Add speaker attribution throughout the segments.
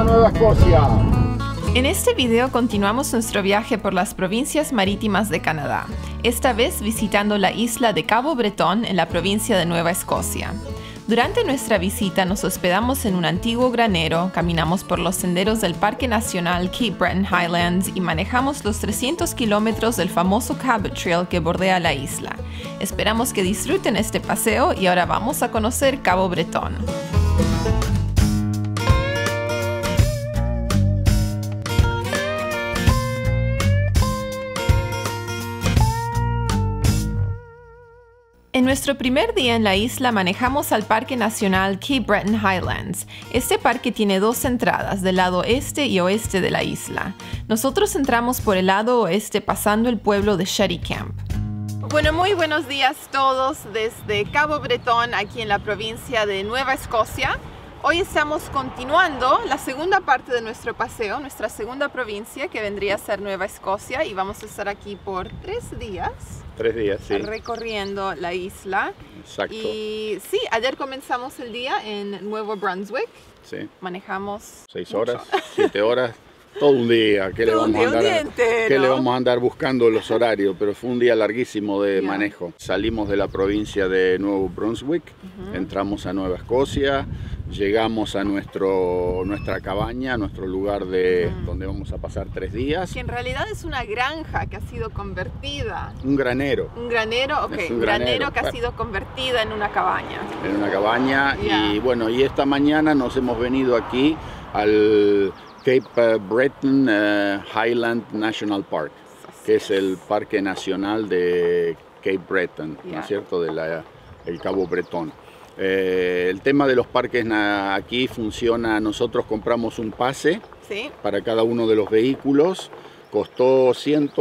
Speaker 1: a Nueva Escocia.
Speaker 2: En este video continuamos nuestro viaje por las provincias marítimas de Canadá, esta vez visitando la isla de Cabo Bretón en la provincia de Nueva Escocia. Durante nuestra visita nos hospedamos en un antiguo granero, caminamos por los senderos del Parque Nacional Cape Breton Highlands y manejamos los 300 kilómetros del famoso Cabot Trail que bordea la isla. Esperamos que disfruten este paseo y ahora vamos a conocer Cabo Bretón. En nuestro primer día en la isla manejamos al Parque Nacional Cape Breton Highlands. Este parque tiene dos entradas, del lado este y oeste de la isla. Nosotros entramos por el lado oeste pasando el pueblo de Shetty Camp. Bueno, muy buenos días todos desde Cabo Bretón, aquí en la provincia de Nueva Escocia. Hoy estamos continuando la segunda parte de nuestro paseo, nuestra segunda provincia, que vendría a ser Nueva Escocia, y vamos a estar aquí por 3 días.
Speaker 1: 3 días, sí.
Speaker 2: Recorriendo la isla.
Speaker 1: Exacto.
Speaker 2: Y sí, ayer comenzamos el día en Nuevo Brunswick.
Speaker 1: Sí.
Speaker 2: Manejamos
Speaker 1: 6 horas, 7 horas, todo un día. ¿Qué le vamos a andar buscando los horarios? Pero fue un día larguísimo de manejo. Salimos de la provincia de Nuevo Brunswick, entramos a Nueva Escocia, llegamos a nuestra cabaña, nuestro lugar donde vamos a pasar 3 días.
Speaker 2: Que en realidad es una granja que ha sido convertida.
Speaker 1: Un granero.
Speaker 2: Un granero, ok.
Speaker 1: Un
Speaker 2: granero que ha sido convertida en una cabaña.
Speaker 1: En una cabaña. Y bueno, y esta mañana nos hemos venido aquí al Cape Breton Highland National Park, que es el parque nacional de Cape Breton, ¿no es cierto? El Cabo Bretón. El tema de los parques aquí funciona, nosotros compramos un pase para cada uno de los vehículos, costó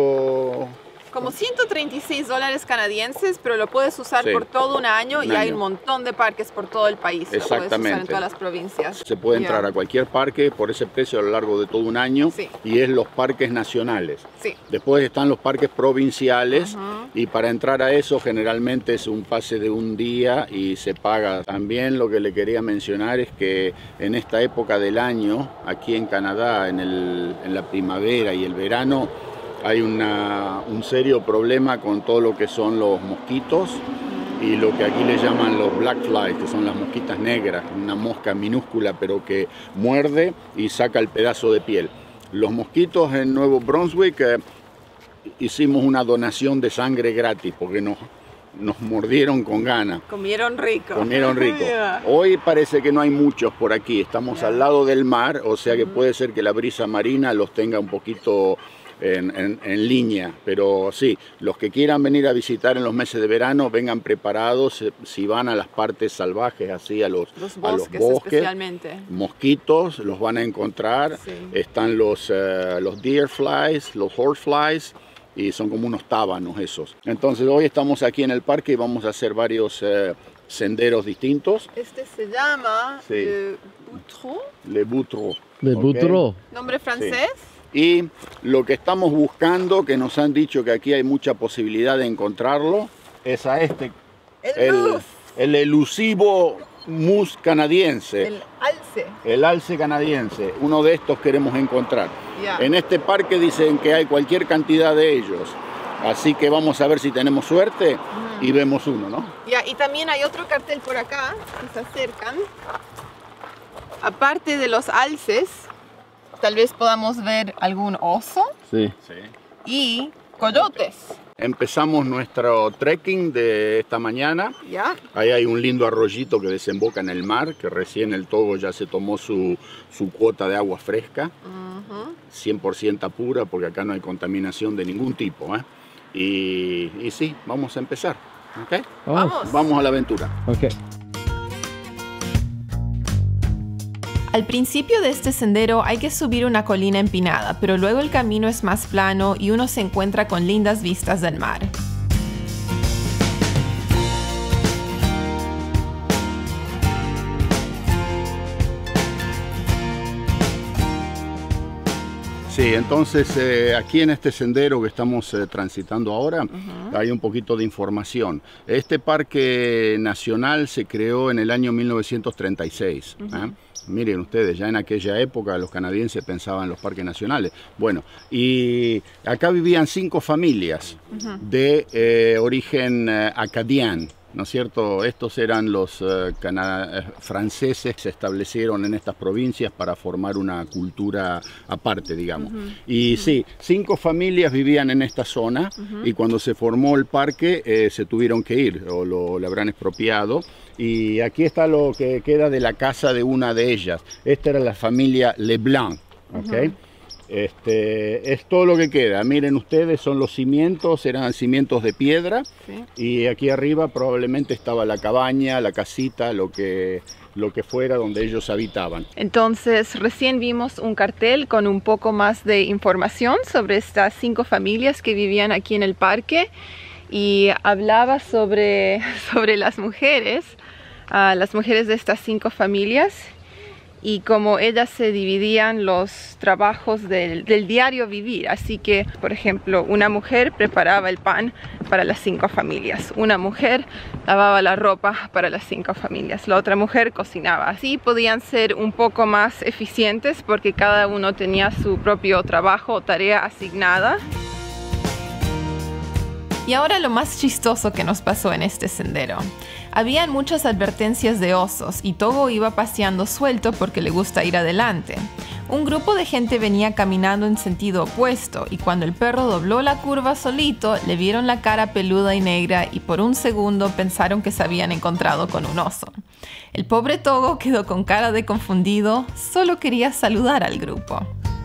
Speaker 2: como $136 canadienses, pero lo puedes usar por todo un año. Hay un montón de parques por todo el país.
Speaker 1: Exactamente.
Speaker 2: Lo puedes usar en todas las provincias.
Speaker 1: Se puede entrar a cualquier parque por ese precio a lo largo de todo un año y es los parques nacionales. Después están los parques provinciales y para entrar a eso generalmente es un pase de un día y se paga. También lo que le quería mencionar es que en esta época del año, aquí en Canadá, en la primavera y el verano, hay un serio problema con todo lo que son los mosquitos y lo que aquí le llaman los black flies, que son las mosquitas negras, una mosca minúscula pero que muerde y saca el pedazo de piel. Los mosquitos en Nuevo Brunswick hicimos una donación de sangre gratis porque nos mordieron con ganas.
Speaker 2: Comieron rico.
Speaker 1: Comieron rico. Hoy parece que no hay muchos por aquí, estamos al lado del mar, o sea que puede ser que la brisa marina los tenga un poquito en línea, pero sí, los que quieran venir a visitar en los meses de verano, vengan preparados. Si van a las partes salvajes, así a los bosques
Speaker 2: especialmente.
Speaker 1: Mosquitos los van a encontrar, están los deer flies, los horse flies, y son como unos tábanos esos. Entonces hoy estamos aquí en el parque y vamos a hacer varios senderos distintos.
Speaker 2: Este se llama
Speaker 1: Le Boutreau.
Speaker 3: Le Boutreau.
Speaker 2: ¿Nombre francés?
Speaker 1: Y lo que estamos buscando, que nos han dicho que aquí hay mucha posibilidad de encontrarlo, es a el elusivo mus canadiense.
Speaker 2: El alce.
Speaker 1: El alce canadiense. Uno de estos queremos encontrar. En este parque dicen que hay cualquier cantidad de ellos. Así que vamos a ver si tenemos suerte y vemos uno, ¿no?
Speaker 2: Y también hay otro cartel por acá, que se acercan. Aparte de los alces, tal vez podamos ver algún oso y coyotes.
Speaker 1: Empezamos nuestro trekking de esta mañana. Ahí hay un lindo arroyito que desemboca en el mar, que recién el Togo ya se tomó su cuota de agua fresca, 100% pura, porque acá no hay contaminación de ningún tipo. Y sí, vamos a empezar. ¿Okay? Vamos a la aventura.
Speaker 2: Al principio de este sendero hay que subir una colina empinada, pero luego el camino es más plano y uno se encuentra con lindas vistas del mar.
Speaker 1: Sí, sí, entonces aquí en este sendero que estamos transitando ahora hay un poquito de información. Este parque nacional se creó en el año 1936. Miren ustedes, ya en aquella época los canadienses pensaban en los parques nacionales. Bueno, y acá vivían 5 familias de origen acadiano, ¿no es cierto? Estos eran los franceses que se establecieron en estas provincias para formar una cultura aparte, digamos. Y sí, 5 familias vivían en esta zona y cuando se formó el parque se tuvieron que ir o le habrán expropiado. Y aquí está lo que queda de la casa de una de ellas. Esta era la familia Leblanc, ¿ok? Es todo lo que queda. Miren ustedes, son los cimientos, eran cimientos de piedra. Sí. Y aquí arriba probablemente estaba la cabaña, la casita, lo que fuera donde ellos habitaban.
Speaker 2: Entonces recién vimos un cartel con un poco más de información sobre estas 5 familias que vivían aquí en el parque y hablaba sobre las mujeres de estas 5 familias y cómo ellas se dividían los trabajos del diario vivir. Así que, por ejemplo, una mujer preparaba el pan para las 5 familias, una mujer lavaba la ropa para las 5 familias, la otra mujer cocinaba. Así podían ser un poco más eficientes porque cada uno tenía su propio trabajo o tarea asignada. Y ahora lo más chistoso que nos pasó en este sendero. Habían muchas advertencias de osos y Togo iba paseando suelto porque le gusta ir adelante. Un grupo de gente venía caminando en sentido opuesto y cuando el perro dobló la curva solito, le vieron la cara peluda y negra y por un segundo pensaron que se habían encontrado con un oso. El pobre Togo quedó con cara de confundido, solo quería saludar al grupo.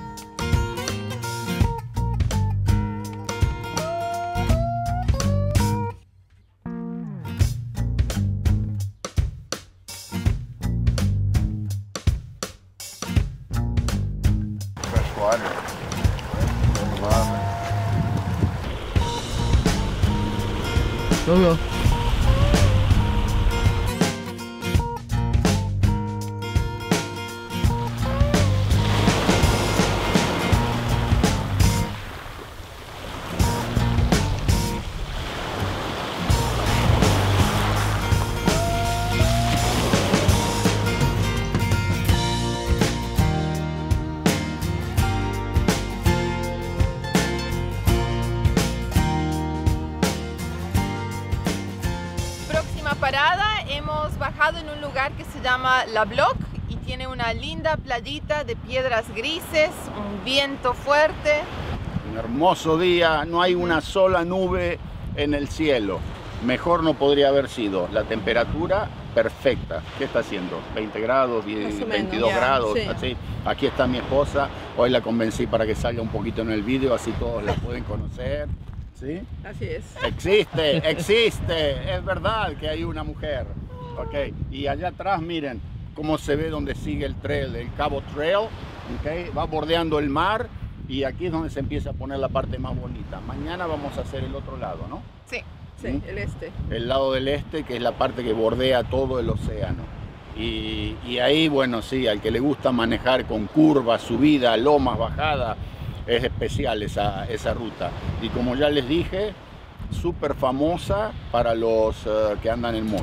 Speaker 2: Parada, hemos bajado en un lugar que se llama La Bloc y tiene una linda playita de piedras grises, un viento fuerte.
Speaker 1: Un hermoso día, no hay una sola nube en el cielo. Mejor no podría haber sido. La temperatura perfecta. ¿Qué está haciendo? 20 grados, 22 grados, sí. Así. Aquí está mi esposa. Hoy la convencí para que salga un poquito en el vídeo, así todos la pueden conocer. ¿Sí?
Speaker 2: Así es.
Speaker 1: Existe, es verdad que hay una mujer. Okay. Y allá atrás miren cómo se ve donde sigue el trail, el Cabo Trail. Okay. Va bordeando el mar y aquí es donde se empieza a poner la parte más bonita. Mañana vamos a hacer el otro lado, ¿no?
Speaker 2: Sí, sí, el este.
Speaker 1: El lado del este, que es la parte que bordea todo el océano. Y ahí, bueno, sí, al que le gusta manejar con curvas, subida, lomas, bajada, es especial esa ruta. Y como ya les dije, súper famosa para los que andan en moto.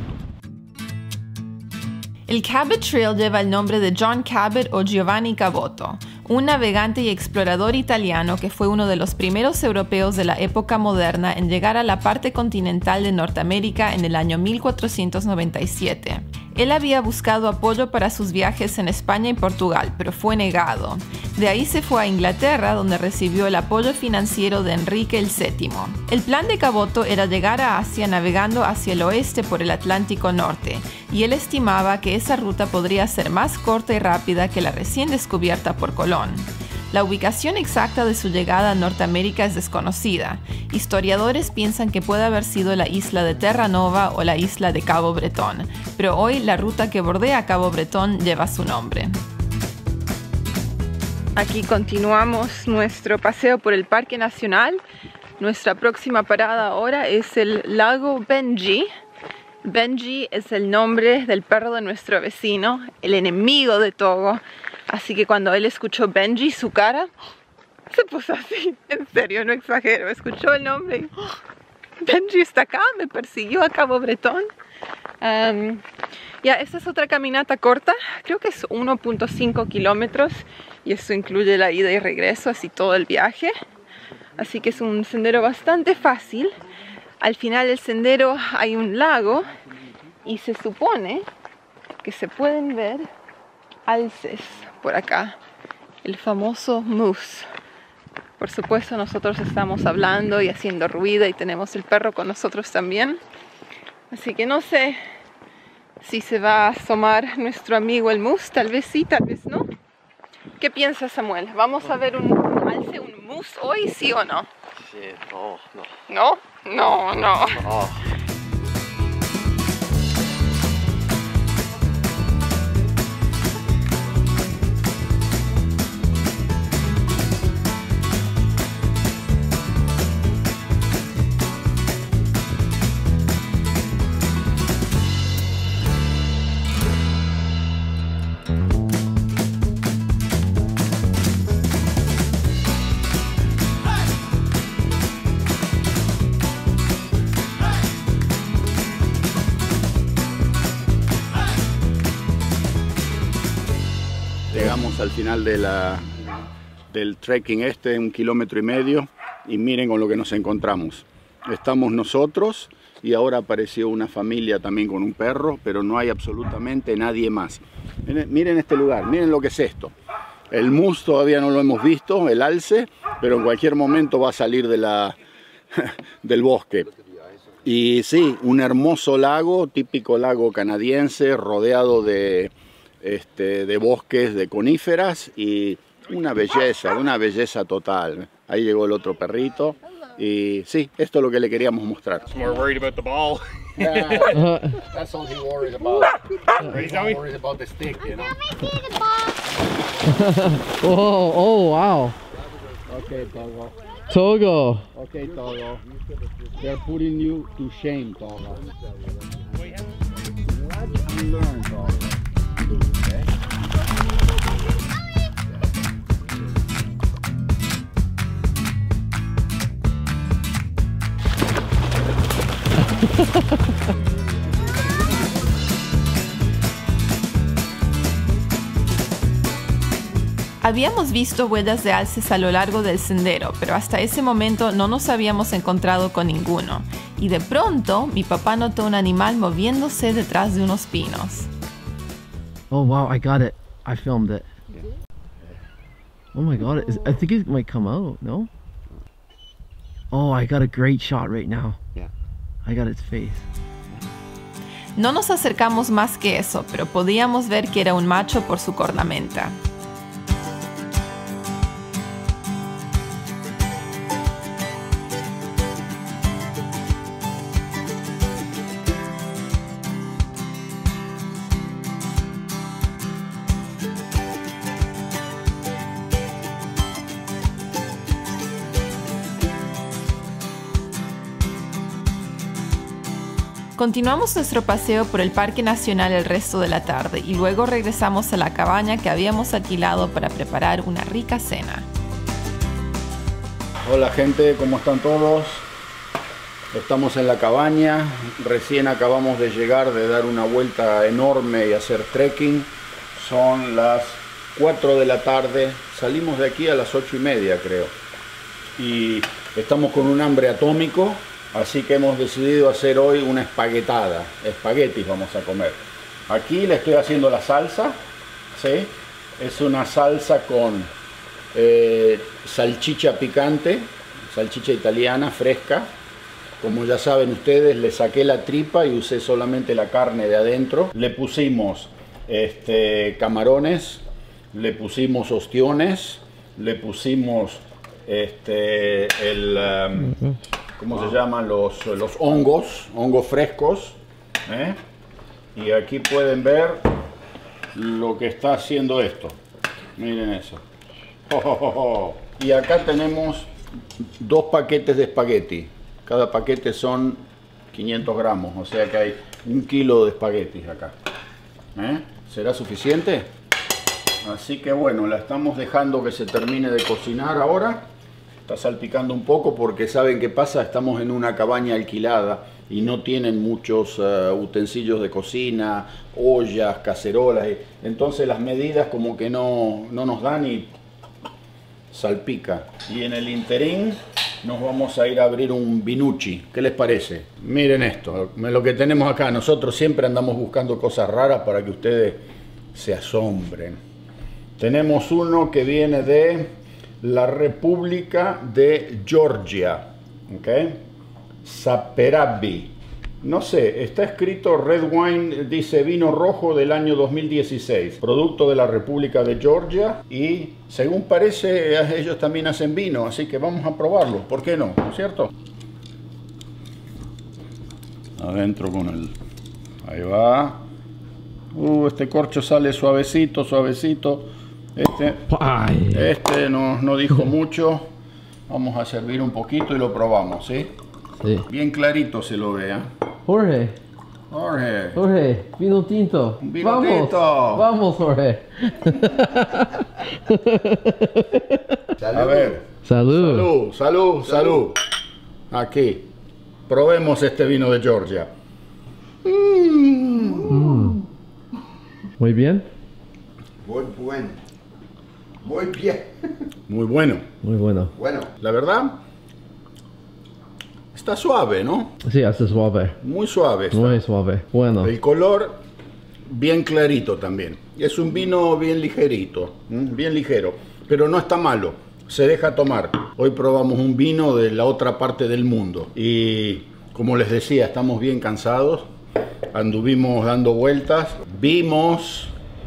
Speaker 2: El Cabot Trail lleva el nombre de John Cabot o Giovanni Caboto, un navegante y explorador italiano que fue uno de los primeros europeos de la época moderna en llegar a la parte continental de Norteamérica en el año 1497. Él había buscado apoyo para sus viajes en España y Portugal, pero fue negado. De ahí se fue a Inglaterra, donde recibió el apoyo financiero de Enrique VII. El plan de Caboto era llegar a Asia navegando hacia el oeste por el Atlántico Norte, y él estimaba que esa ruta podría ser más corta y rápida que la recién descubierta por Colón. La ubicación exacta de su llegada a Norteamérica es desconocida. Historiadores piensan que puede haber sido la isla de Terranova o la isla de Cabo Bretón, pero hoy la ruta que bordea Cabo Bretón lleva su nombre. Aquí continuamos nuestro paseo por el Parque Nacional. Nuestra próxima parada ahora es el lago Benji. Benji es el nombre del perro de nuestro vecino, el enemigo de Togo. Así que cuando él escuchó Benji, su cara se puso así, en serio, no exagero. Escuchó el nombre y Benji está acá, me persiguió a Cabo Bretón. Ya, esta es otra caminata corta, creo que es 1.5 kilómetros y eso incluye la ida y regreso, así todo el viaje. Así que es un sendero bastante fácil. Al final del sendero hay un lago y se supone que se pueden ver alces por acá, el famoso moose. Por supuesto nosotros estamos hablando y haciendo ruido y tenemos el perro con nosotros también. Así que no sé si se va a asomar nuestro amigo el moose, tal vez sí, tal vez no. ¿Qué piensas, Samuel? ¿Vamos a ver un alce, un moose hoy, sí o no?
Speaker 3: Sí, no.
Speaker 2: ¿No? No, no.
Speaker 3: Oh.
Speaker 1: Llegamos al final de del trekking 1,5 kilómetros, y miren con lo que nos encontramos. Estamos nosotros y ahora apareció una familia también con un perro, pero no hay absolutamente nadie más. Miren este lugar, miren lo que es esto. El moose todavía no lo hemos visto, el alce, pero en cualquier momento va a salir del bosque. Y sí, un hermoso lago, típico lago canadiense, rodeado de bosques de coníferas y una belleza total. Ahí llegó el otro perrito y sí, esto es lo que le queríamos mostrar.
Speaker 3: More worried about the ball.
Speaker 1: Yeah, that's all he worries about. He's not worried about the stick, you know.
Speaker 4: Oh, wow.
Speaker 1: Okay, Togo.
Speaker 4: Togo.
Speaker 1: Okay, Togo. They're putting you to shame, Togo. Let's learn, Togo. Okay?
Speaker 2: Habíamos visto huellas de alces a lo largo del sendero, pero hasta ese momento no nos habíamos encontrado con ninguno. Y de pronto, mi papá notó un animal moviéndose detrás de unos pinos.
Speaker 4: Oh wow, I got it. I filmed it. Oh my god, I think it might come out, no? Oh, I got a great shot right now.
Speaker 3: Yeah.
Speaker 4: I got its face.
Speaker 2: No nos acercamos más que eso, pero podíamos ver que era un macho por su cornamenta. Continuamos nuestro paseo por el Parque Nacional el resto de la tarde y luego regresamos a la cabaña que habíamos alquilado para preparar una rica cena.
Speaker 1: Hola gente, ¿cómo están todos? Estamos en la cabaña, recién acabamos de llegar de dar una vuelta enorme y hacer trekking. Son las 4 de la tarde, salimos de aquí a las 8:30 creo. Y estamos con un hambre atómico. Así que hemos decidido hacer hoy una espaguetada, espaguetis vamos a comer. Aquí le estoy haciendo la salsa, ¿sí? Es una salsa con salchicha picante, salchicha italiana fresca. Como ya saben ustedes, le saqué la tripa y usé solamente la carne de adentro. Le pusimos camarones, le pusimos ostiones, le pusimos ¿cómo se llaman? Los hongos frescos, ¿eh? Y aquí pueden ver lo que está haciendo esto. Miren eso. Y acá tenemos 2 paquetes de espagueti. Cada paquete son 500 gramos, o sea que hay 1 kilo de espaguetis acá. ¿Eh? ¿Será suficiente? Así que bueno, la estamos dejando que se termine de cocinar ahora. Está salpicando un poco porque ¿saben qué pasa? Estamos en una cabaña alquilada y no tienen muchos utensilios de cocina, ollas, cacerolas. Entonces las medidas como que no nos dan y salpica. Y en el interín nos vamos a ir a abrir un Vinucci. ¿Qué les parece? Miren esto, lo que tenemos acá. Nosotros siempre andamos buscando cosas raras para que ustedes se asombren. Tenemos uno que viene de la República de Georgia, ¿ok? Saperavi. No sé, está escrito Red Wine, dice vino rojo del año 2016, producto de la República de Georgia y según parece ellos también hacen vino, así que vamos a probarlo, ¿por qué no? ¿No es cierto? Adentro con el... ahí va. Este corcho sale suavecito, suavecito. Este no dijo mucho. Vamos a servir un poquito y lo probamos, ¿sí?
Speaker 4: Sí.
Speaker 1: Bien clarito se lo vea.
Speaker 4: Jorge, vino tinto.
Speaker 1: Vino
Speaker 4: vamos,
Speaker 1: tinto.
Speaker 4: Vamos, Jorge.
Speaker 1: A ver.
Speaker 4: Salud.
Speaker 1: Salud. Aquí. Probemos este vino de Georgia.
Speaker 4: Muy bien.
Speaker 5: Muy bueno. Muy bien.
Speaker 1: Muy bueno.
Speaker 4: Muy bueno.
Speaker 5: Bueno.
Speaker 1: La verdad, está suave, ¿no?
Speaker 4: Sí, hace suave.
Speaker 1: Muy suave está.
Speaker 4: Muy suave. Bueno.
Speaker 1: El color bien clarito también. Es un vino bien ligerito, bien ligero, pero no está malo. Se deja tomar. Hoy probamos un vino de la otra parte del mundo y como les decía, estamos bien cansados. Anduvimos dando vueltas. Vimos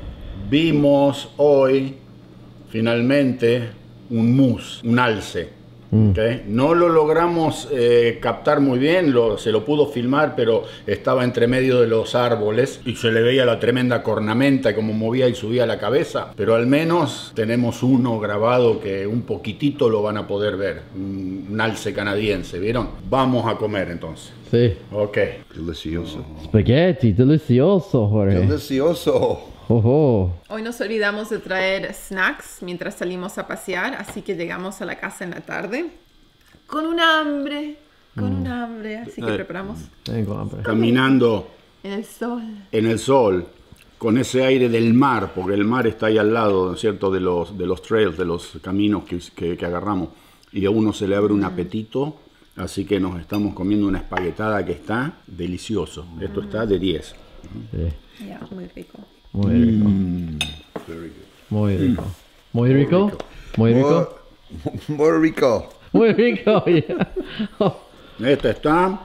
Speaker 1: hoy finalmente un mus, un alce. ¿Okay? No lo logramos captar muy bien, se lo pudo filmar, pero estaba entre medio de los árboles y se le veía la tremenda cornamenta y cómo movía y subía la cabeza. Pero al menos tenemos uno grabado que un poquitito lo van a poder ver, un alce canadiense, ¿vieron? Vamos a comer entonces.
Speaker 4: Sí.
Speaker 1: Ok.
Speaker 5: Delicioso.
Speaker 4: Spaghetti, delicioso, Jorge.
Speaker 5: Delicioso.
Speaker 2: Hoy nos olvidamos de traer snacks mientras salimos a pasear, así que llegamos a la casa en la tarde con un hambre, así que preparamos.
Speaker 4: Tengo hambre.
Speaker 1: Caminando
Speaker 2: En el sol.
Speaker 1: con ese aire del mar, porque el mar está ahí al lado, ¿no es cierto?, de los trails, de los caminos que agarramos, y a uno se le abre un apetito, así que nos estamos comiendo una espaguetada que está delicioso. Esto está de 10.
Speaker 4: Sí.
Speaker 2: Yeah, muy rico.
Speaker 4: Muy rico. Muy rico. Muy rico. Muy rico.
Speaker 5: Muy rico.
Speaker 4: Muy rico. Yeah. Oh.
Speaker 1: Esta está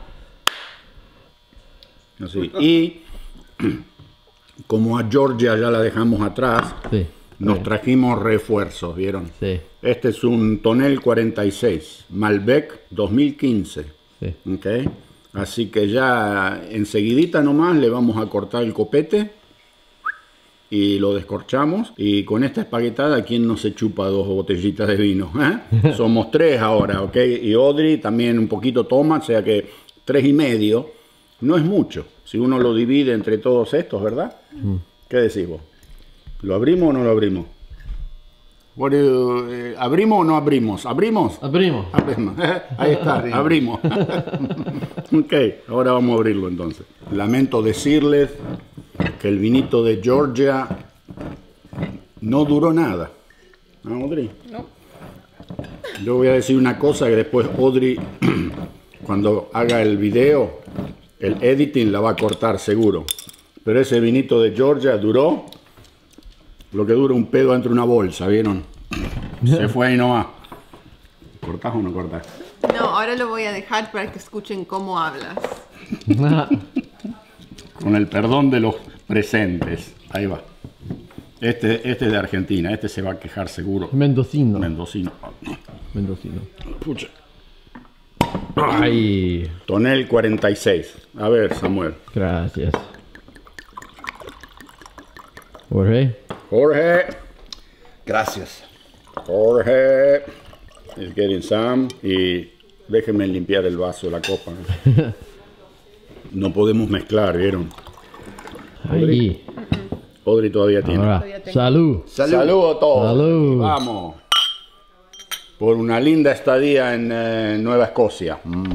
Speaker 1: así. Y como a Georgia ya la dejamos atrás,
Speaker 4: Sí.
Speaker 1: nos trajimos refuerzos, ¿vieron?
Speaker 4: Sí.
Speaker 1: Este es un Tonel 46, Malbec 2015.
Speaker 4: Sí.
Speaker 1: ¿Okay? Así que ya enseguidita nomás le vamos a cortar el copete y lo descorchamos. Y con esta espaguetada, ¿quién no se chupa 2 botellitas de vino? Somos 3 ahora, ¿ok? Y Audrey también un poquito toma, o sea que 3,5 no es mucho. Si uno lo divide entre todos estos, ¿verdad? ¿Qué decís vos? ¿Lo abrimos o no lo abrimos? ¿Abrimos o no abrimos? ¿Abrimos?
Speaker 4: Abrimos.
Speaker 1: Abrimos. Ahí está, abrimos. Ok, ahora vamos a abrirlo entonces. Lamento decirles que el vinito de Georgia no duró nada. ¿No, Audrey?
Speaker 2: No.
Speaker 1: Yo voy a decir una cosa que después Audrey, cuando haga el video, el editing la va a cortar seguro. Pero ese vinito de Georgia duró lo que dura un pedo entre una bolsa, ¿vieron? Se fue ahí nomás. ¿Cortás o no cortás?
Speaker 2: No, ahora lo voy a dejar para que escuchen cómo hablas.
Speaker 1: Con el perdón de los presentes. Ahí va. Este es de Argentina. Este se va a quejar seguro.
Speaker 4: Mendocino.
Speaker 1: Mendocino.
Speaker 4: Mendocino.
Speaker 1: Pucha.
Speaker 4: Ay.
Speaker 1: Tonel 46. A ver, Samuel.
Speaker 4: Gracias. Jorge.
Speaker 1: Jorge.
Speaker 5: Gracias.
Speaker 1: Jorge. Is getting some. Y déjenme limpiar el vaso de la copa. No podemos mezclar, ¿vieron?
Speaker 4: Ay.
Speaker 1: Audrey todavía tiene.
Speaker 4: Alright. Salud.
Speaker 1: Saludos a todos.
Speaker 4: Salud.
Speaker 1: Vamos. Por una linda estadía en Nueva Escocia.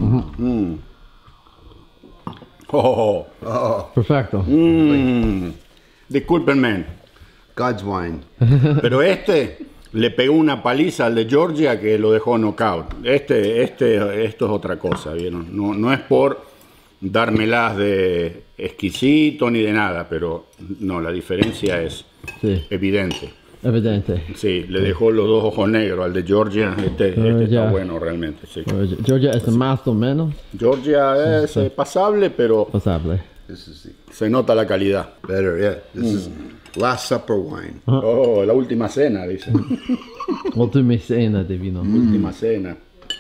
Speaker 1: Oh.
Speaker 4: Perfecto.
Speaker 1: Discúlpenme,
Speaker 5: God's wine.
Speaker 1: pero le pegó una paliza al de Georgia que lo dejó knockout. Esto es otra cosa, ¿vieron? No es por dármelas de exquisito ni de nada, pero no, la diferencia es evidente.
Speaker 4: Evidente.
Speaker 1: Sí, le dejó los dos ojos negros al de Georgia. Este está bueno realmente, sí.
Speaker 4: Georgia es más o menos.
Speaker 1: Georgia es pasable, pero
Speaker 4: Pasable.
Speaker 5: This is
Speaker 1: se nota la calidad.
Speaker 5: better, yeah. This is Last Supper wine.
Speaker 1: Oh, la última cena, dice.
Speaker 4: Última cena de vino.
Speaker 1: Última cena.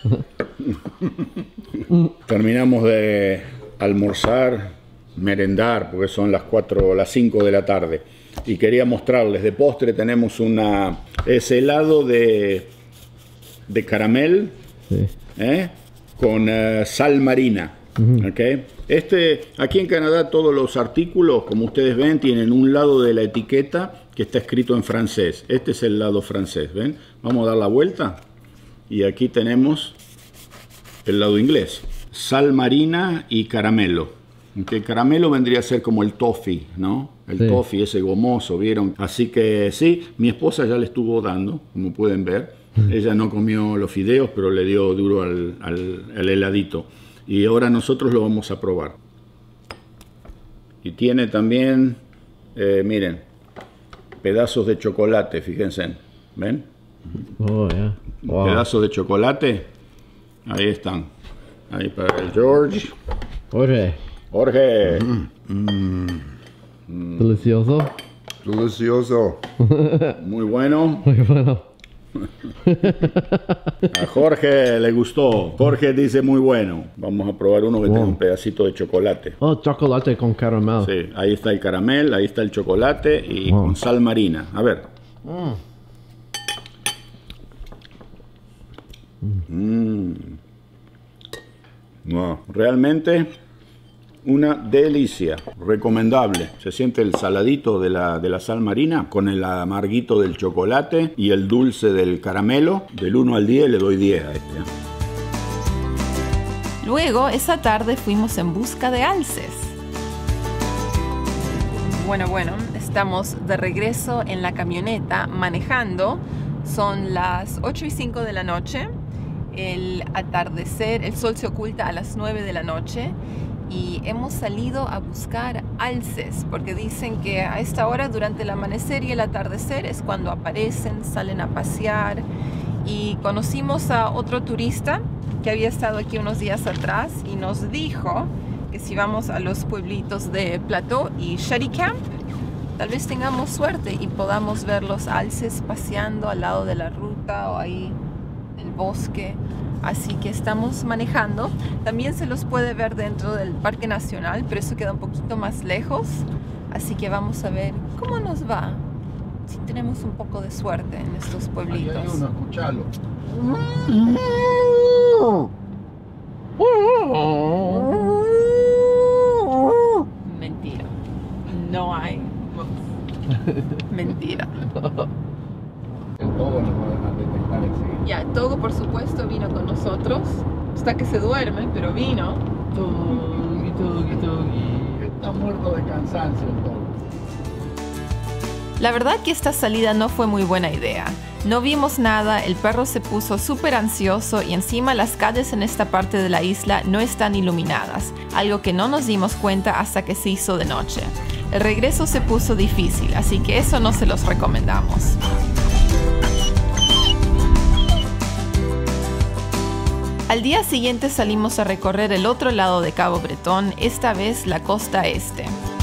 Speaker 1: Terminamos de almorzar, merendar, porque son las 5 de la tarde. Y quería mostrarles, de postre tenemos ese helado de caramel, con sal marina. ¿Okay? Aquí en Canadá todos los artículos, como ustedes ven, tienen un lado de la etiqueta que está escrito en francés. Este es el lado francés, ¿ven? Vamos a dar la vuelta y aquí tenemos el lado inglés. Sal marina y caramelo. El caramelo vendría a ser como el toffee, ¿no? El toffee, ese gomoso, ¿vieron? Así que sí, mi esposa ya le estuvo dando, como pueden ver. Ella no comió los fideos, pero le dio duro al heladito. Y ahora nosotros lo vamos a probar. Y tiene también, miren, pedazos de chocolate, fíjense. ¿Ven?
Speaker 4: Oh, yeah. Wow.
Speaker 1: Pedazos de chocolate. Ahí están. Ahí para el George. Jorge.
Speaker 4: Delicioso.
Speaker 5: Delicioso.
Speaker 1: Muy bueno.
Speaker 4: Muy bueno.
Speaker 1: A Jorge le gustó. Jorge dice muy bueno. Vamos a probar uno que tiene un pedacito de chocolate.
Speaker 4: Oh, chocolate con caramel.
Speaker 1: Sí, ahí está el caramel, ahí está el chocolate y con sal marina. A ver. No, realmente una delicia, recomendable. Se siente el saladito de la sal marina con el amarguito del chocolate y el dulce del caramelo. Del 1 al 10 le doy 10 a este.
Speaker 2: Luego, esa tarde fuimos en busca de alces. Bueno, estamos de regreso en la camioneta manejando. Son las 8:05 de la noche. El atardecer, el sol se oculta a las 9 de la noche. Y hemos salido a buscar alces porque dicen que a esta hora durante el amanecer y el atardecer es cuando aparecen, salen a pasear. Y conocimos a otro turista que había estado aquí unos días atrás y nos dijo que si vamos a los pueblitos de Plateau y Shetty Camp, tal vez tengamos suerte y podamos ver los alces paseando al lado de la ruta o ahí en el bosque. Así que estamos manejando. También se los puede ver dentro del Parque Nacional, pero eso queda un poquito más lejos. Así que vamos a ver cómo nos va. Si tenemos un poco de suerte en estos pueblitos.
Speaker 1: Ahí hay uno, escuchalo.
Speaker 2: Mentira. No hay. Mentira.
Speaker 1: El Togo nos va a detectar enseguida.
Speaker 2: Ya, Togo por supuesto vino con nosotros. Está que se duerme, pero vino.
Speaker 1: Está muerto de cansancio el Togo.
Speaker 2: La verdad que esta salida no fue muy buena idea. No vimos nada, el perro se puso súper ansioso y encima las calles en esta parte de la isla no están iluminadas, algo que no nos dimos cuenta hasta que se hizo de noche. El regreso se puso difícil, así que eso no se los recomendamos. Al día siguiente salimos a recorrer el otro lado de Cabo Bretón, esta vez la costa este.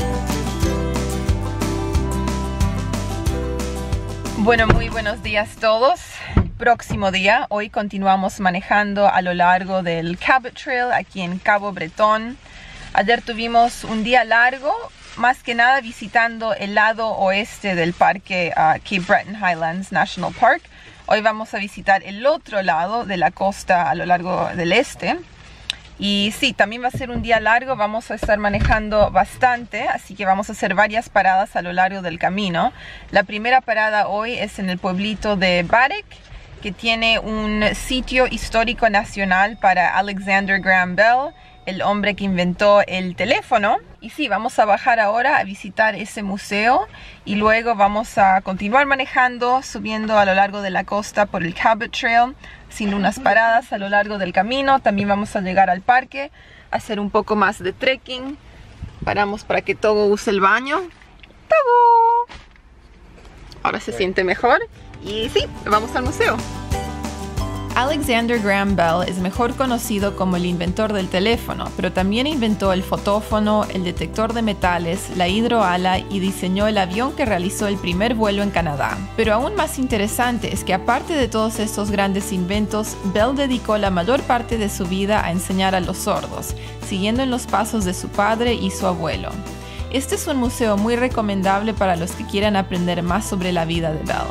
Speaker 2: Bueno, muy buenos días todos. Próximo día, hoy continuamos manejando a lo largo del Cabot Trail aquí en Cabo Bretón. Ayer tuvimos un día largo, más que nada visitando el lado oeste del parque Cape Breton Highlands National Park. Hoy vamos a visitar el otro lado de la costa a lo largo del este. Y sí, también va a ser un día largo, vamos a estar manejando bastante, así que vamos a hacer varias paradas a lo largo del camino. La primera parada hoy es en el pueblito de Baddeck, que tiene un sitio histórico nacional para Alexander Graham Bell, el hombre que inventó el teléfono. Y sí, vamos a bajar ahora a visitar ese museo y luego vamos a continuar manejando, subiendo a lo largo de la costa por el Cabot Trail, haciendo unas paradas a lo largo del camino. También vamos a llegar al parque, a hacer un poco más de trekking. Paramos para que Togo use el baño. ¡Togo! Ahora se siente mejor y sí, vamos al museo. Alexander Graham Bell es mejor conocido como el inventor del teléfono, pero también inventó el fotófono, el detector de metales, la hidroala y diseñó el avión que realizó el primer vuelo en Canadá. Pero aún más interesante es que aparte de todos estos grandes inventos, Bell dedicó la mayor parte de su vida a enseñar a los sordos, siguiendo en los pasos de su padre y su abuelo. Este es un museo muy recomendable para los que quieran aprender más sobre la vida de Bell.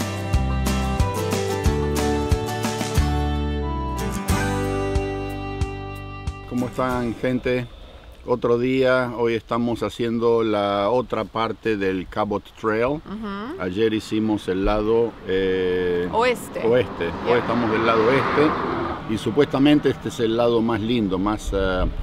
Speaker 1: ¿Cómo están, gente? Otro día, hoy estamos haciendo la otra parte del Cabot Trail. Ayer hicimos el lado
Speaker 2: oeste.
Speaker 1: Hoy estamos del lado oeste y supuestamente este es el lado más lindo, más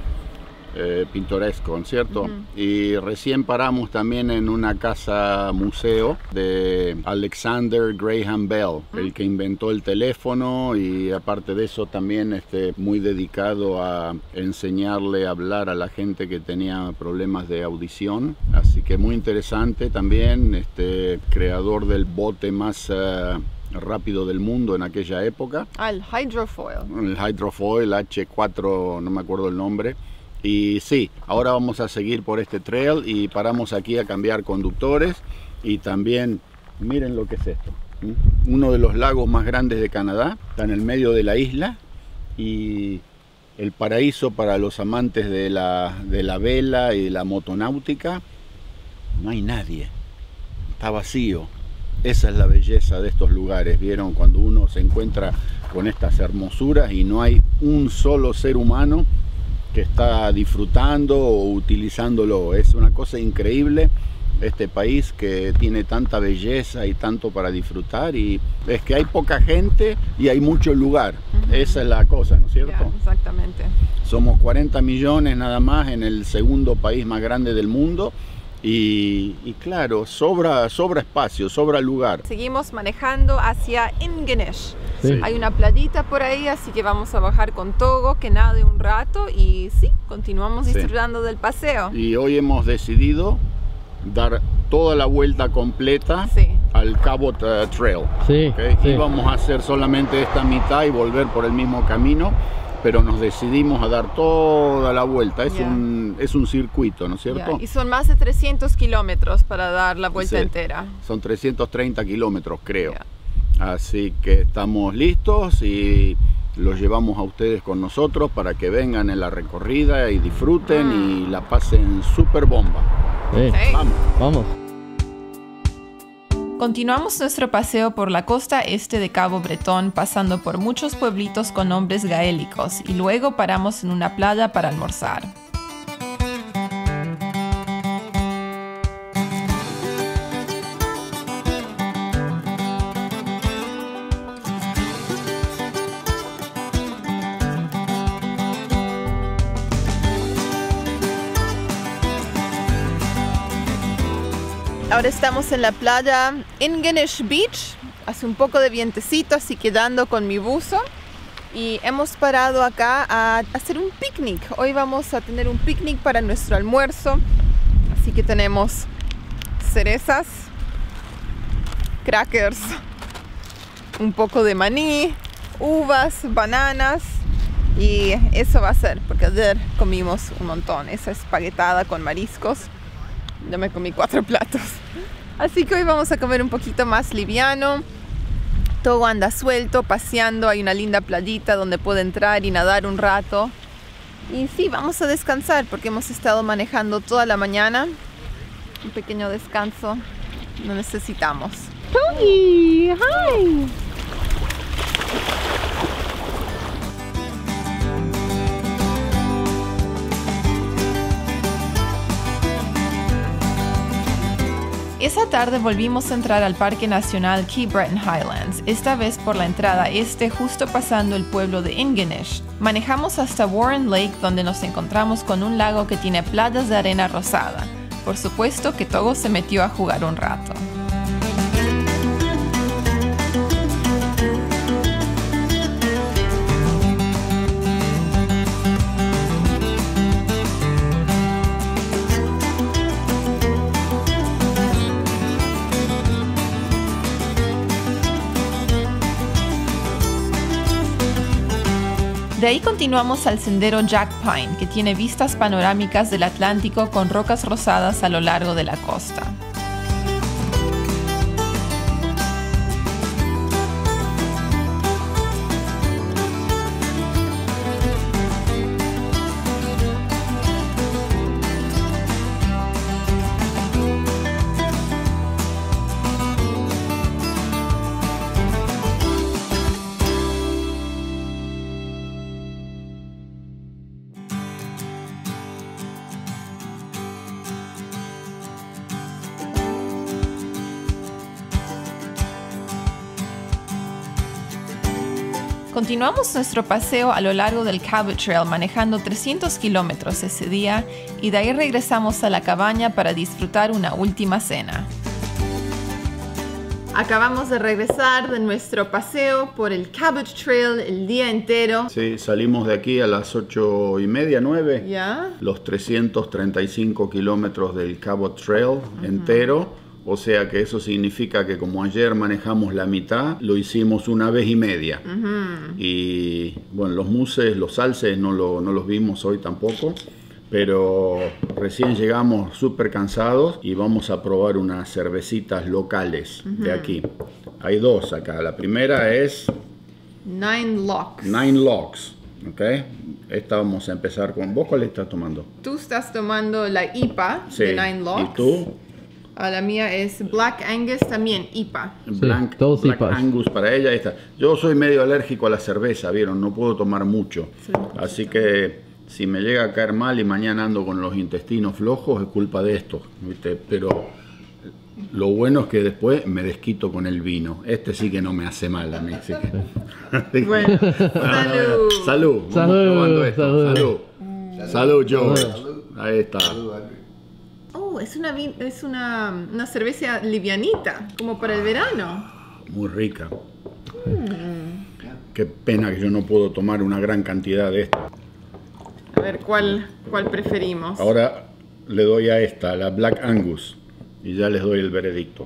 Speaker 1: pintoresco, ¿cierto? Y recién paramos también en una casa museo de Alexander Graham Bell, el que inventó el teléfono, y aparte de eso también muy dedicado a enseñarle a hablar a la gente que tenía problemas de audición. Así que muy interesante también, creador del bote más rápido del mundo en aquella época.
Speaker 2: El hydrofoil.
Speaker 1: El hydrofoil H4, no me acuerdo el nombre. Y sí, ahora vamos a seguir por este trail y paramos aquí a cambiar conductores. Y también, miren lo que es esto. Uno de los lagos más grandes de Canadá, está en el medio de la isla y el paraíso para los amantes de la vela y de la motonáutica. No hay nadie, está vacío. Esa es la belleza de estos lugares, ¿vieron? Cuando uno se encuentra con estas hermosuras y no hay un solo ser humano que está disfrutando o utilizándolo. Es una cosa increíble este país que tiene tanta belleza y tanto para disfrutar, y es que hay poca gente y hay mucho lugar. Esa es la cosa, ¿no es cierto?
Speaker 2: Yeah, exactamente.
Speaker 1: Somos 40 millones nada más en el segundo país más grande del mundo. Y claro, sobra espacio, sobra lugar.
Speaker 2: Seguimos manejando hacia Ingonish.
Speaker 1: Sí.
Speaker 2: Hay una playita por ahí, así que vamos a bajar con Togo, que nade un rato y sí, continuamos disfrutando del paseo.
Speaker 1: Y hoy hemos decidido dar toda la vuelta completa al Cabot Trail.
Speaker 4: Sí,
Speaker 1: ¿Okay?
Speaker 4: sí.
Speaker 1: Íbamos a hacer solamente esta mitad y volver por el mismo camino, pero nos decidimos a dar toda la vuelta. Es un circuito, ¿no es cierto?
Speaker 2: Y son más de 300 kilómetros para dar la vuelta entera.
Speaker 1: Son 330 kilómetros, creo. Así que estamos listos y los llevamos a ustedes con nosotros para que vengan en la recorrida y disfruten y la pasen súper bomba. Vamos.
Speaker 2: Continuamos nuestro paseo por la costa este de Cabo Bretón, pasando por muchos pueblitos con nombres gaélicos, y luego paramos en una playa para almorzar. Ahora estamos en la playa Ingonish Beach, hace un poco de vientecito, así que dando con mi buzo, y hemos parado acá a hacer un picnic. Hoy vamos a tener un picnic para nuestro almuerzo, así que tenemos cerezas, crackers, un poco de maní, uvas, bananas, y eso va a ser, porque ayer comimos un montón, esa espaguetada con mariscos. Yo me comí 4 platos. Así que hoy vamos a comer un poquito más liviano. Togo anda suelto, paseando. Hay una linda playita donde puede entrar y nadar un rato. Y sí, vamos a descansar porque hemos estado manejando toda la mañana. Un pequeño descanso lo necesitamos. Togi, hi. Esa tarde volvimos a entrar al Parque Nacional Key Breton Highlands, esta vez por la entrada este justo pasando el pueblo de Ingonish. Manejamos hasta Warren Lake donde nos encontramos con un lago que tiene playas de arena rosada. Por supuesto que Togo se metió a jugar un rato. De ahí continuamos al sendero Jack Pine, que tiene vistas panorámicas del Atlántico con rocas rosadas a lo largo de la costa. Continuamos nuestro paseo a lo largo del Cabot Trail manejando 300 kilómetros ese día y de ahí regresamos a la cabaña para disfrutar una última cena. Acabamos de regresar de nuestro paseo por el Cabot Trail el día entero.
Speaker 1: Sí, salimos de aquí a las 8:30, 9.
Speaker 2: ¿Ya?
Speaker 1: Los 335 kilómetros del Cabot Trail entero. O sea que eso significa que como ayer manejamos la mitad, lo hicimos una vez y media. Y bueno, los muses, los alces no los vimos hoy tampoco. Pero recién llegamos súper cansados y vamos a probar unas cervecitas locales de aquí. Hay dos acá. La primera es
Speaker 2: Nine Locks.
Speaker 1: Nine Locks. ¿Okay? Esta vamos a empezar con... ¿Vos cuál estás tomando?
Speaker 2: Tú estás tomando la IPA de Nine Locks.
Speaker 1: ¿Y tú?
Speaker 2: La mía es Black Angus, también IPA.
Speaker 1: Black
Speaker 4: IPAs.
Speaker 1: Angus para ella. Esta. Yo soy medio alérgico a la cerveza, ¿vieron? No puedo tomar mucho. Sí. Así que si me llega a caer mal y mañana ando con los intestinos flojos, es culpa de esto, ¿viste? Pero lo bueno es que después me desquito con el vino. Este sí que no me hace mal a mí. Así que...
Speaker 2: Bueno, salud.
Speaker 1: Salud.
Speaker 4: Salud.
Speaker 1: Salud, George. Ahí está.
Speaker 2: Oh, es una cerveza livianita, como para el verano.
Speaker 1: Muy rica. Qué pena que yo no puedo tomar una gran cantidad de esto.
Speaker 2: A ver, ¿cuál preferimos?
Speaker 1: Ahora le doy a esta, la Black Angus, y ya les doy el veredicto.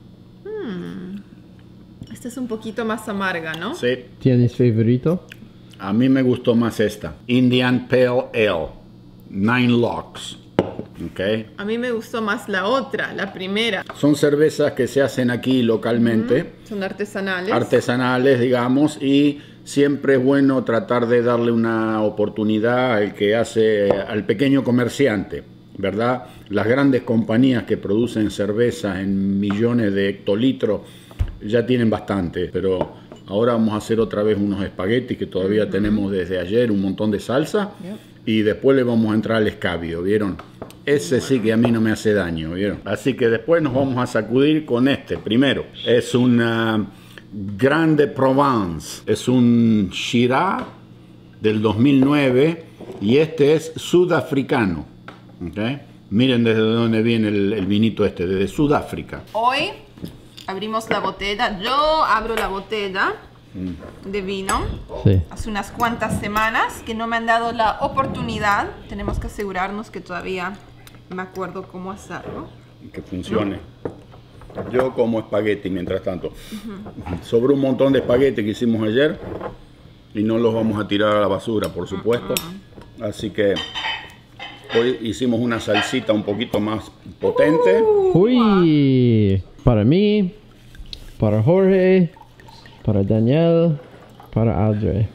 Speaker 2: Esta es un poquito más amarga, ¿no?
Speaker 1: Sí.
Speaker 4: ¿Tienes favorito?
Speaker 1: A mí me gustó más esta. Indian Pale Ale, Nine Locks. Okay.
Speaker 2: A mí me gustó más la otra, la primera.
Speaker 1: Son cervezas que se hacen aquí localmente.
Speaker 2: Son artesanales.
Speaker 1: Artesanales, digamos, y siempre es bueno tratar de darle una oportunidad al que hace, al pequeño comerciante, ¿verdad? Las grandes compañías que producen cerveza en millones de hectolitros ya tienen bastante, pero ahora vamos a hacer otra vez unos espaguetis que todavía tenemos desde ayer, un montón de salsa, y después le vamos a entrar al escabio, ¿vieron? Ese sí que a mí no me hace daño, ¿vieron? Así que después nos vamos a sacudir con este. Primero, es una Grande Provence. Es un Shiraz del 2009 y este es sudafricano. ¿Okay? Miren desde dónde viene el vinito este, desde Sudáfrica.
Speaker 2: Hoy abrimos la botella. Yo abro la botella de vino.
Speaker 4: Sí.
Speaker 2: Hace unas cuantas semanas que no me han dado la oportunidad. Tenemos que asegurarnos que todavía me acuerdo cómo hacerlo.
Speaker 1: Que funcione. Yo como espagueti mientras tanto. Sobró un montón de espagueti que hicimos ayer y no los vamos a tirar a la basura, por supuesto. Así que hoy hicimos una salsita un poquito más potente.
Speaker 4: Uy, para mí, para Jorge, para Daniel, para Audrey.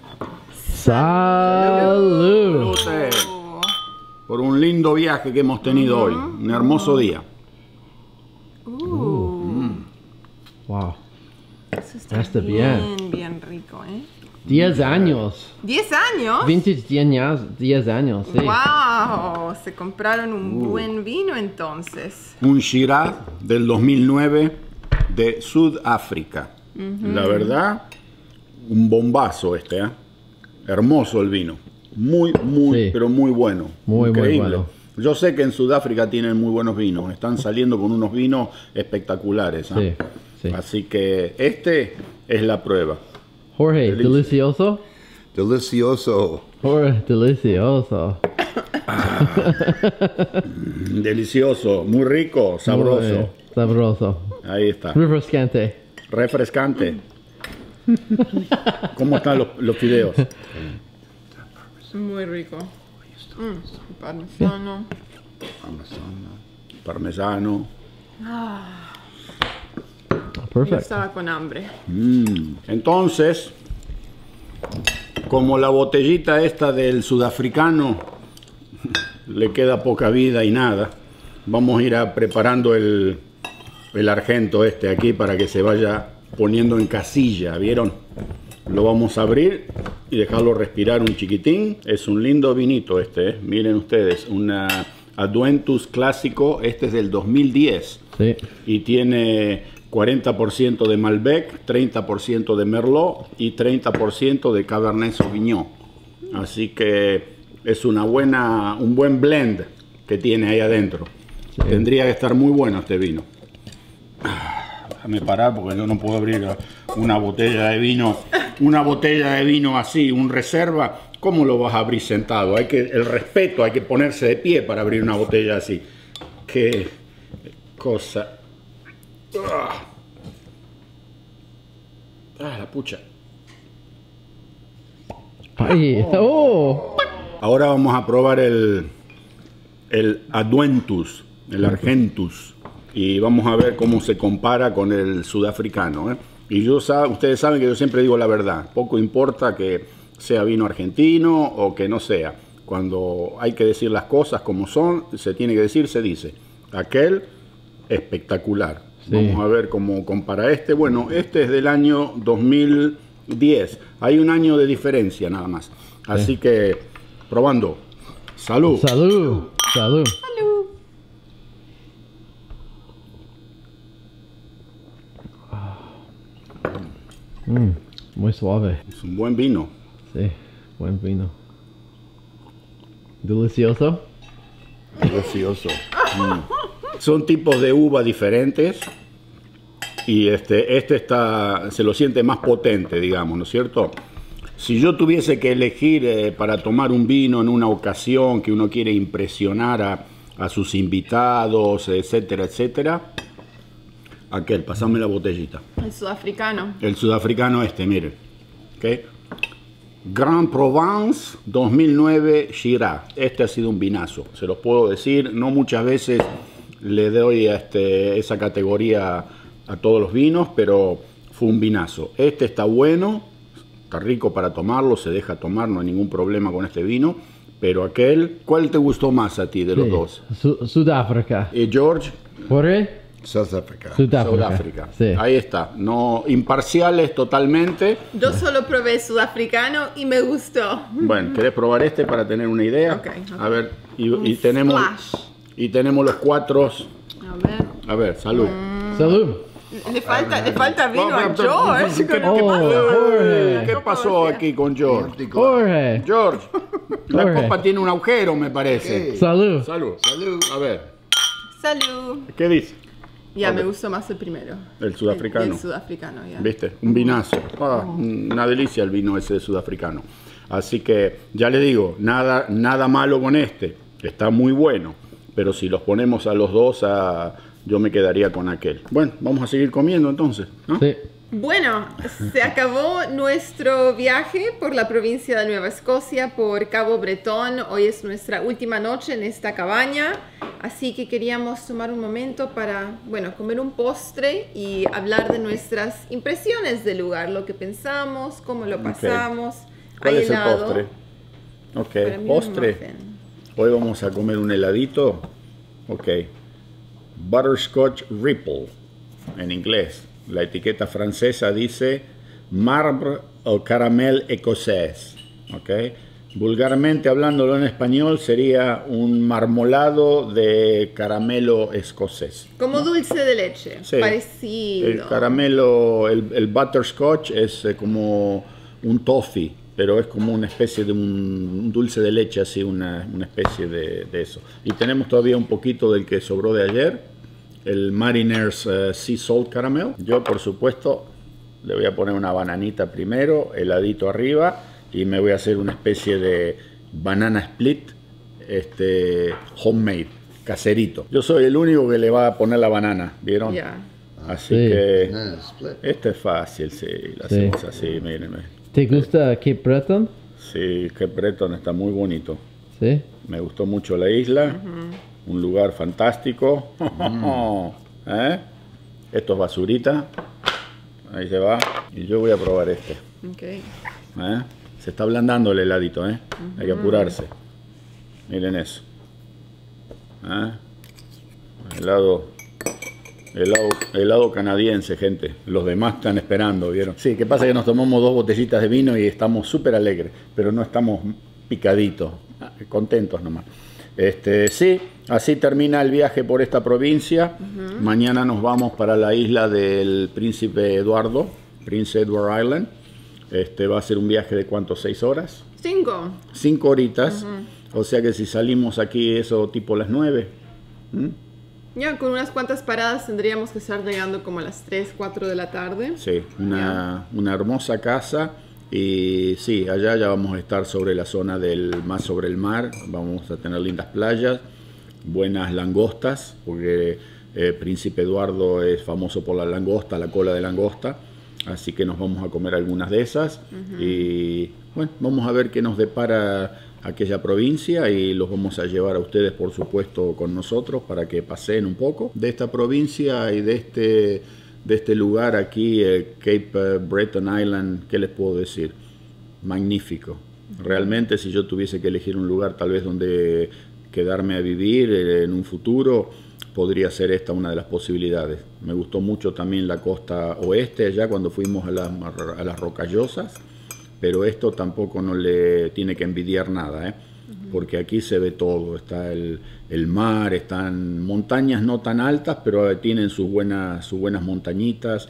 Speaker 4: ¡Salud!
Speaker 1: Por un lindo viaje que hemos tenido hoy. Un hermoso día.
Speaker 4: Wow.
Speaker 2: eso está
Speaker 4: Está
Speaker 2: bien,
Speaker 4: bien.
Speaker 2: bien rico, ¿eh?
Speaker 4: 10 años.
Speaker 2: ¿10 años?
Speaker 4: Vintage 10 años, sí.
Speaker 2: ¡Wow! Se compraron un buen vino entonces.
Speaker 1: Un Shiraz del 2009 de Sudáfrica. La verdad, un bombazo este, ¿eh? Hermoso el vino. Muy,
Speaker 4: Sí.
Speaker 1: pero muy bueno.
Speaker 4: Muy
Speaker 1: Increíble.
Speaker 4: bueno.
Speaker 1: Yo sé que en Sudáfrica tienen muy buenos vinos. Están saliendo con unos vinos espectaculares. ¿eh?
Speaker 4: Sí, sí.
Speaker 1: Así que este es la prueba.
Speaker 4: Jorge,
Speaker 1: Delicia.
Speaker 4: delicioso.
Speaker 5: Delicioso.
Speaker 4: Jorge, delicioso.
Speaker 1: Delicioso, muy rico, sabroso.
Speaker 4: Muy sabroso.
Speaker 1: Ahí está.
Speaker 4: Refrescante.
Speaker 1: Refrescante. ¿Cómo están los fideos?
Speaker 2: Muy rico. Parmesano.
Speaker 1: Parmesano.
Speaker 2: Yo
Speaker 4: Perfect.
Speaker 2: estaba con hambre.
Speaker 1: Entonces, como la botellita esta del sudafricano le queda poca vida y nada, vamos a ir preparando el argento este aquí para que se vaya poniendo en casilla, ¿vieron? Lo vamos a abrir y dejarlo respirar un chiquitín. Es un lindo vinito este, ¿eh? Miren ustedes, una Adventus clásico, este es del 2010
Speaker 4: Sí.
Speaker 1: y tiene 40% de Malbec, 30% de Merlot y 30% de Cabernet Sauvignon. Así que es un buen blend que tiene ahí adentro.
Speaker 4: Sí.
Speaker 1: Tendría que estar muy bueno este vino. Déjame parar porque yo no puedo abrir una botella de vino así, un reserva. ¿Cómo lo vas a abrir sentado? El respeto, hay que ponerse de pie para abrir una botella así. Qué cosa. La pucha.
Speaker 4: Ay, oh.
Speaker 1: Ahora vamos a probar el Adventus, el Argentus, y vamos a ver cómo se compara con el sudafricano, ¿eh? Y ustedes saben que yo siempre digo la verdad, poco importa que sea vino argentino o que no sea. Cuando hay que decir las cosas como son, se tiene que decir, se dice. Aquel, espectacular.
Speaker 4: Sí.
Speaker 1: Vamos a ver cómo compara este. Bueno, este es del año 2010. Hay un año de diferencia nada más. Así que, probando. Salud.
Speaker 4: Salud. Salud. Muy suave.
Speaker 1: Es un buen vino.
Speaker 4: Sí, buen vino. Delicioso.
Speaker 1: Delicioso. Son tipos de uva diferentes. Y este se lo siente más potente, digamos, ¿no es cierto? Si yo tuviese que elegir para tomar un vino en una ocasión que uno quiere impresionar a sus invitados, etcétera, etcétera, aquel, pasame la botellita.
Speaker 2: El sudafricano.
Speaker 1: El sudafricano este, miren. ¿Okay? Grand Provence 2009 Shiraz. Este ha sido un vinazo, se los puedo decir. No muchas veces le doy esa categoría a todos los vinos, pero fue un vinazo. Este está bueno, está rico para tomarlo, se deja tomar, no hay ningún problema con este vino. Pero aquel, ¿cuál te gustó más a ti de los dos?
Speaker 4: Sudáfrica.
Speaker 1: George.
Speaker 4: Jorge.
Speaker 5: South Africa.
Speaker 1: Sudáfrica.
Speaker 4: Sí.
Speaker 1: Ahí está. No, imparciales totalmente.
Speaker 2: Yo solo probé sudafricano y me gustó.
Speaker 1: Bueno, ¿querés probar este para tener una idea?
Speaker 2: Ok.
Speaker 1: A ver, y tenemos los cuatro.
Speaker 2: A ver.
Speaker 1: A ver, salud.
Speaker 4: Salud.
Speaker 2: Le falta vino a George.
Speaker 4: Jorge.
Speaker 1: ¿Qué pasó aquí con George?
Speaker 4: Jorge.
Speaker 1: George, la
Speaker 4: Jorge.
Speaker 1: copa tiene un agujero, me parece.
Speaker 4: Salud.
Speaker 1: Salud.
Speaker 5: Salud.
Speaker 1: A ver,
Speaker 2: Salud.
Speaker 1: ¿qué dice?
Speaker 2: Ya,
Speaker 1: Ok.
Speaker 2: me gustó más el primero.
Speaker 1: El sudafricano.
Speaker 2: El sudafricano, ya.
Speaker 1: ¿Viste? Un vinazo. Una delicia el vino ese sudafricano. Así que, ya le digo, nada malo con este. Está muy bueno. Pero si los ponemos a los dos, yo me quedaría con aquel. Bueno, vamos a seguir comiendo entonces, ¿no?
Speaker 4: Sí.
Speaker 2: Bueno, se acabó nuestro viaje por la provincia de Nueva Escocia, por Cabo Bretón. Hoy es nuestra última noche en esta cabaña, así que queríamos tomar un momento para, bueno, comer un postre y hablar de nuestras impresiones del lugar, lo que pensamos, cómo lo pasamos.
Speaker 1: ¿Cuál
Speaker 2: Hay
Speaker 1: es el
Speaker 2: helado.
Speaker 1: postre?
Speaker 2: Para
Speaker 1: Ok,
Speaker 2: mí un
Speaker 1: postre.
Speaker 2: muffin.
Speaker 1: Hoy vamos a comer un heladito. Ok. Butterscotch Ripple, en inglés. La etiqueta francesa dice marbre au caramel écossais, ¿ok? Vulgarmente hablándolo en español sería un marmolado de caramelo escocés.
Speaker 2: Como dulce de leche,
Speaker 1: Sí.
Speaker 2: parecido.
Speaker 1: El caramelo, el butterscotch es como un toffee, pero es como una especie de un dulce de leche, así, una especie de eso. Y tenemos todavía un poquito del que sobró de ayer, el Mariner's Sea Salt Caramel. Yo, por supuesto, le voy a poner una bananita primero, heladito arriba, y me voy a hacer una especie de banana split, homemade, caserito. Yo soy el único que le va a poner la banana, ¿vieron?
Speaker 2: Ya.
Speaker 1: Así
Speaker 4: Sí.
Speaker 1: que
Speaker 5: Banana split.
Speaker 1: este es fácil, sí, lo hacemos así, mírenme.
Speaker 4: ¿Te gusta Cape Breton?
Speaker 1: Sí, Cape Breton está muy bonito.
Speaker 4: Sí.
Speaker 1: Me gustó mucho la isla, un lugar fantástico. ¿Eh? Esto es basurita, ahí se va, y yo voy a probar este.
Speaker 2: Okay.
Speaker 1: ¿Eh? Se está ablandando el heladito, ¿eh? Hay que apurarse. Miren eso. ¿Eh? Helado canadiense, gente. Los demás están esperando, ¿vieron? Sí, ¿qué pasa? Que nos tomamos 2 botellitas de vino y estamos súper alegres, pero no estamos picaditos, contentos nomás. Sí, así termina el viaje por esta provincia. Mañana nos vamos para la isla del Príncipe Eduardo, Prince Edward Island. Va a ser un viaje de ¿cuánto? 6 horas.
Speaker 2: 5.
Speaker 1: 5 horitas. O sea que si salimos aquí eso tipo las 9.
Speaker 2: Ya, con unas cuantas paradas tendríamos que estar llegando como a las 3, 4 de la tarde.
Speaker 1: Sí, una hermosa casa. Y sí, allá ya vamos a estar sobre la zona más sobre el mar. Vamos a tener lindas playas, buenas langostas, porque Príncipe Eduardo es famoso por la langosta, la cola de langosta. Así que nos vamos a comer algunas de esas. Y bueno, vamos a ver qué nos depara aquella provincia y los vamos a llevar a ustedes, por supuesto, con nosotros para que paseen un poco de esta provincia y de este lugar aquí, Cape Breton Island. ¿Qué les puedo decir? Magnífico. Realmente, si yo tuviese que elegir un lugar tal vez donde quedarme a vivir en un futuro, podría ser esta una de las posibilidades. Me gustó mucho también la costa oeste, allá cuando fuimos a las Rocallosas, pero esto tampoco no le tiene que envidiar nada, ¿eh? Porque aquí se ve todo, está el mar, están montañas no tan altas, pero tienen sus buenas montañitas,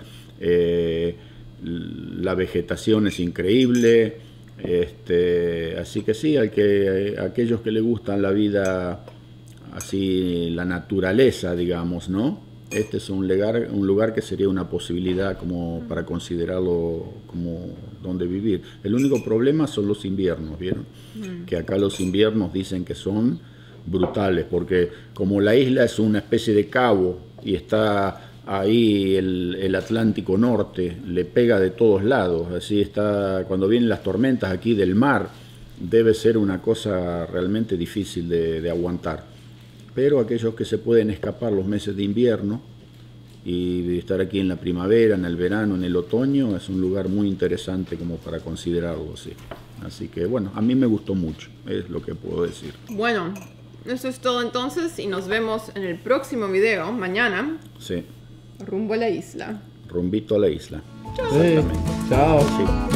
Speaker 1: la vegetación es increíble, así que sí, aquellos que les gustan la vida así, la naturaleza, digamos, ¿no? Este es un lugar que sería una posibilidad como para considerarlo como donde vivir. El único problema son los inviernos, ¿vieron? Que acá los inviernos dicen que son brutales, porque como la isla es una especie de cabo y está ahí el Atlántico Norte, le pega de todos lados, así está, cuando vienen las tormentas aquí del mar, debe ser una cosa realmente difícil de aguantar. Pero aquellos que se pueden escapar los meses de invierno y estar aquí en la primavera, en el verano, en el otoño, es un lugar muy interesante como para considerarlo así. Así que bueno, a mí me gustó mucho, es lo que puedo decir.
Speaker 2: Bueno, eso es todo entonces y nos vemos en el próximo video, mañana,
Speaker 1: Sí,
Speaker 2: rumbo a la isla.
Speaker 1: rumbito a la isla.
Speaker 4: Sí. Chao.
Speaker 1: Sí.